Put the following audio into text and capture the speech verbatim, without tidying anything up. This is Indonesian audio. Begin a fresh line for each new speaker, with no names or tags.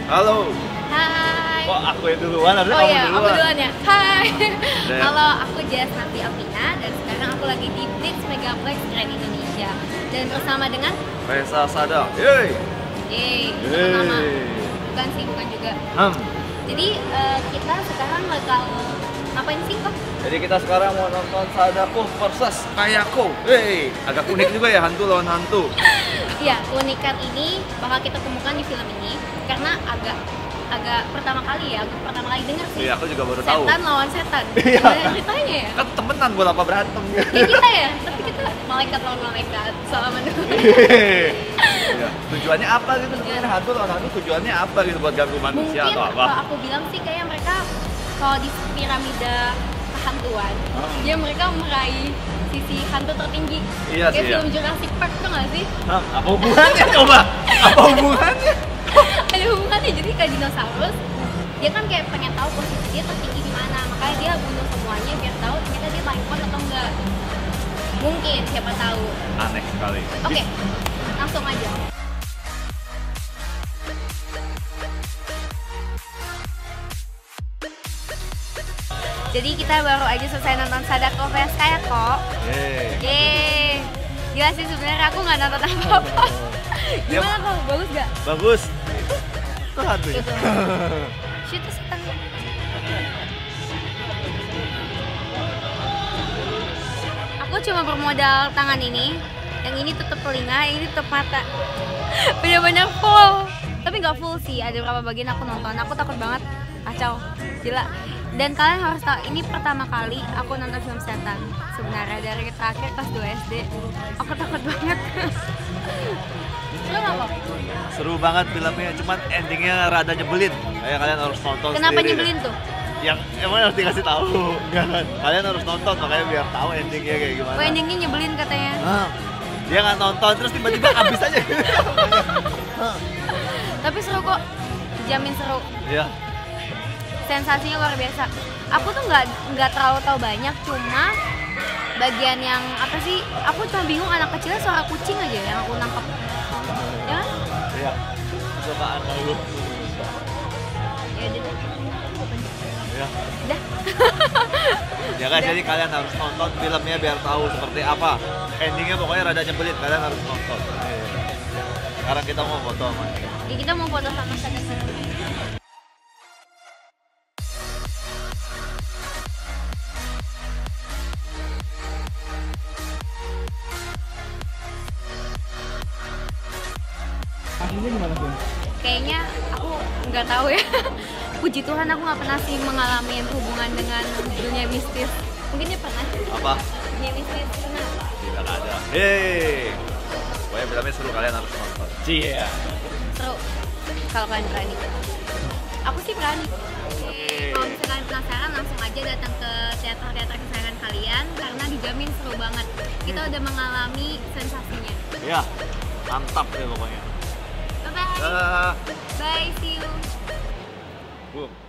Halo.
Hai.
Kok aku yang duluan, harusnya
Oh
kamu
iya,
duluan.
aku duluan ya. Hai.
Dan-
Halo, aku Jess Nati Alvina dan sekarang aku lagi di Blitz Megaplex Grand Indonesia dan bersama dengan
Reza Sada. Yeay.
Yeay, itu
Yeay.
nama. Bukan sih, bukan juga.
Hmm.
Jadi eh, kita sekarang bakal ngapain sih kok?
Jadi kita sekarang mau nonton Sadako versus Kayako. Yeay. Agak unik juga ya, hantu lawan hantu.
Iya, keunikan ini bakal kita temukan di film ini karena agak agak pertama kali ya, agak pertama kali dengar sih.
Iya, aku juga baru tahu.
Setan lawan setan.
Iya.
Gimana ceritanya ya?
Kan temenan buat apa berantem.
Ya kita ya, tapi kita malaikat lawan malaikat, salaman dulu.
Iya. Tujuannya apa gitu sebenarnya, hantu lawan hantu tujuannya apa gitu, buat ganggu manusia
Mungkin
atau apa?
kalau aku bilang sih kayak mereka kalau di piramida kehantuan,
Ah.
dia mereka meraih sisi hantu tertinggi.
Iya
Kayak
sih, ya.
film Jurassic Park tuh nggak sih?
Hah, apa hubungannya coba? Apa hubungannya?
Ada hubungannya, jadi kayak dinosaurus dia kan kayak pengen tahu posisi dia tertinggi di mana, makanya dia bunuh semuanya biar tahu ternyata dia paling kuat atau enggak. Mungkin, siapa tahu.
Aneh sekali.
Oke, langsung aja. Jadi kita baru aja selesai nonton Sadako versus Kayako.
Yeay.
Yeay. Gila sih sebenarnya aku nggak nonton apa-apa. Gimana kok? Bagus gak?
Bagus. Itu hantunya.
Itu. Shit, itu setan. Aku cuma bermodal tangan ini. Yang ini tutup telinga, yang ini tutup mata. Bener-bener full. Tapi nggak full sih, ada beberapa bagian aku nonton. Aku takut banget, kacau, gila. Dan kalian harus tahu, ini pertama kali aku nonton film setan sebenarnya dari terakhir kelas dua S D. Aku takut banget. Seru nggak kok?
Seru banget filmnya, cuman endingnya rada nyebelin. Kayak kalian harus nonton
Kenapa
sendiri
nyebelin
deh.
tuh?
Yang emang harus dikasih tahu, enggak kan? Kalian harus nonton makanya biar tahu endingnya kayak gimana.
Oh, endingnya nyebelin katanya.
Nah, dia nggak nonton terus tiba-tiba habis aja.
Tapi seru kok, jamin seru.
Iya.
Sensasinya luar biasa. Aku tuh nggak nggak terlalu tahu banyak, cuma bagian yang apa sih? Aku cuma bingung anak kecilnya suara kucing aja yang aku nangkep. Ya kan?
Iya. Cobaan lu.
Ya udah deh.
Iya.
Udah.
Ya kan, jadi kalian harus nonton filmnya biar tahu seperti apa. Endingnya pokoknya rada nyebelin, kalian harus nonton. Sekarang kita mau foto sama dia.
Ya, kita mau foto sama Sadako.
Aslinya gimana sih?
Kayaknya aku nggak tahu ya. Puji Tuhan aku nggak pernah sih mengalami hubungan dengan dunia mistis. Mungkin dia pernah.
Apa?
Dunia mistis pernah.
Tidak ada. Hei. Pokoknya filmnya seru, kalian harus nonton. Cia.
Seru kalau kalian berani. Aku sih berani. Kalau misalnya kalian penasaran, langsung aja datang ke teater-teater kesayangan kalian karena dijamin seru banget. Kita udah mengalami sensasinya.
Ya, mantap deh pokoknya.
Bye bye.
Dah.
Bye, see you.
Boom.